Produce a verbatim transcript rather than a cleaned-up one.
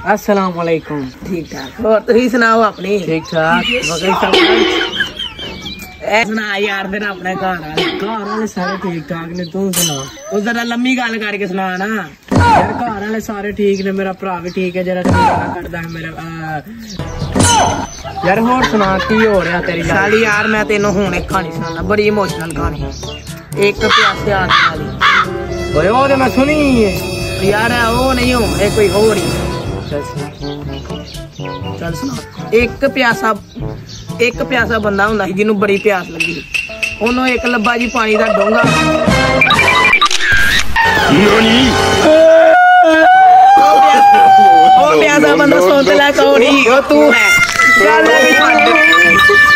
अस्सलाम वालेकुम। ठीक ठाक और तुम सुनाओ अपनी? ठीक ठाक सुना यार फिर अपने घर घर वाले सारे ठीक ठाक ने तू सुना उस जरा लम्मी गल करके सुना ना यार घर वाले सारे ठीक ने मेरा भरा भी ठीक है जरा करदा है मेरा यार होर सुना की हो रहा तेरी साली यार मैं तेनों हुण एक कहानी सुनाना बड़ी इमोशनल कहानी एक प्यासे आदमी वाली ओए वो मैं सुनी यार वो नहीं हो एक कोई और ही चल सुना एक प्यासा एक प्यासा बंदा हुंदा सी जिन्नू बड़ी प्यास लगी ओनू एक लब्बा जी पानी दा डोंगा ओ प्यासा बंदा सुन ले कौन ही ओ तू है